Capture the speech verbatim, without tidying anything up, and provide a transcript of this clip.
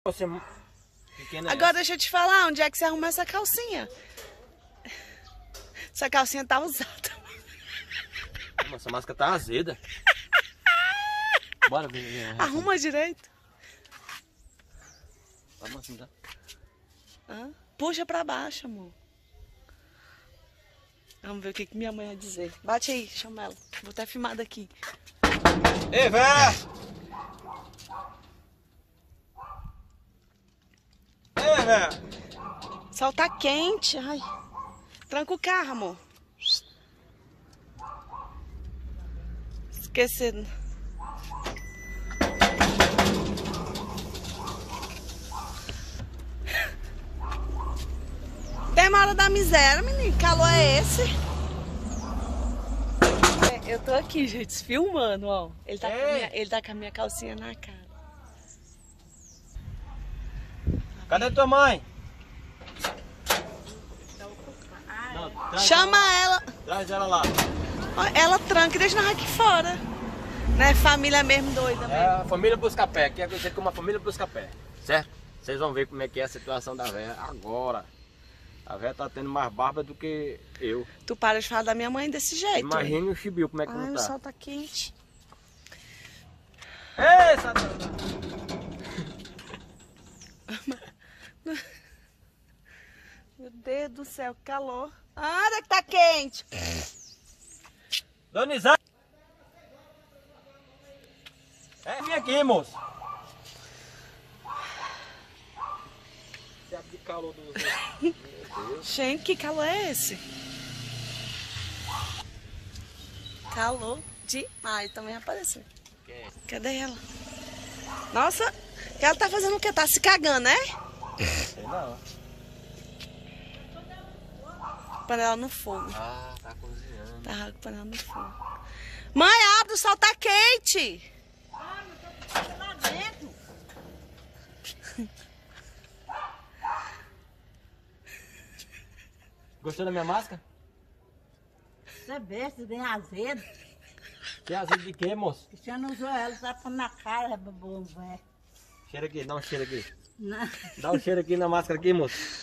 fosse pequena. Agora deixa eu te falar, onde é que você arrumou essa calcinha? Essa calcinha tá usada. Nossa, essa máscara tá azeda. Bora, vem, vem. Arruma direito. Vamos assim, tá? Ah, puxa pra baixo, amor. Vamos ver o que, que minha mãe vai dizer. Bate aí, chama ela. Vou até filmar daqui. Ei, véia! Ei, véia! O sol tá quente. Ai. Tranca o carro, amor. Esquecendo. Tem uma hora da miséria, menino. Que calor é esse? É, eu tô aqui, gente, filmando, ó. Ele tá, com a minha, ele tá com a minha calcinha na cara. Cadê tua mãe? Não, traz Chama ela. ela. Traz ela lá. Ó, ela tranca e deixa nós aqui fora. Né? Família mesmo doida mesmo. É a família Buscapé, aqui é conhecido como a família Buscapé, certo? Vocês vão ver como é que é a situação da véia agora. A véia tá tendo mais barba do que eu. Tu para de falar da minha mãe desse jeito. Imagine o chibio, como é que Ai, não o tá. sol tá quente. Ei, Satanás! Meu Deus do céu, que calor. Anda que tá quente. Dona Isabel! É, vem aqui, moço. Diabo de calor do... Meu Deus. Gente, que calor é esse? Calor demais. Também apareceu. Quem? Cadê ela? Nossa, ela tá fazendo o quê? Tá se cagando, né? Sei não. Panela no fogo. Ah, tá cozinhando. Tá com a panela no fogo. Mãe, abre, o sol tá quente. Ah, mas tô lá dentro. Gostou da minha máscara? Você é besta, bem azedo. Tem azeite de quê, moço? Você não usou ela, tá pondo na cara, bom, velho. Cheira aqui, dá um cheiro aqui. Não. Dá um cheiro aqui na máscara aqui, moço.